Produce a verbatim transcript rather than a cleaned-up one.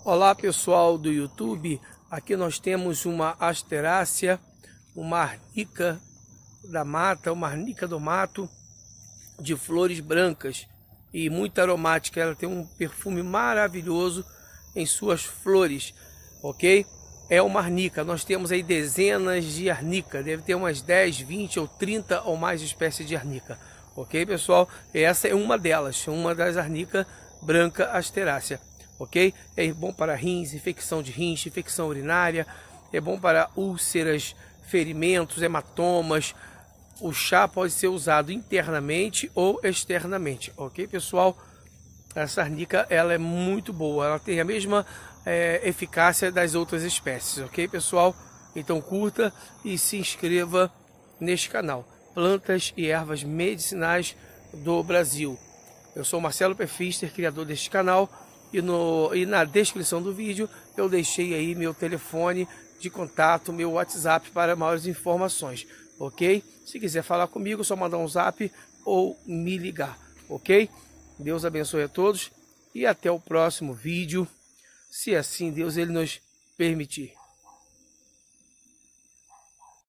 Olá pessoal do YouTube, aqui nós temos uma asterácea, uma arnica da mata, uma arnica do mato de flores brancas e muito aromática. Ela tem um perfume maravilhoso em suas flores, ok? É uma arnica, nós temos aí dezenas de arnica, deve ter umas dez, vinte ou trinta ou mais espécies de arnica, ok pessoal? Essa é uma delas, uma das arnica branca asterácea. Ok? É bom para rins, infecção de rins, infecção urinária, é bom para úlceras, ferimentos, hematomas. O chá pode ser usado internamente ou externamente, ok pessoal? Essa arnica ela é muito boa, ela tem a mesma é, eficácia das outras espécies, ok pessoal? Então curta e se inscreva neste canal, Plantas e Ervas Medicinais do Brasil. Eu sou Marcelo Perfister, criador deste canal. E, no, e na descrição do vídeo eu deixei aí meu telefone de contato, meu WhatsApp para maiores informações, ok? Se quiser falar comigo, é só mandar um zap ou me ligar, ok? Deus abençoe a todos e até o próximo vídeo, se assim Deus ele nos permitir.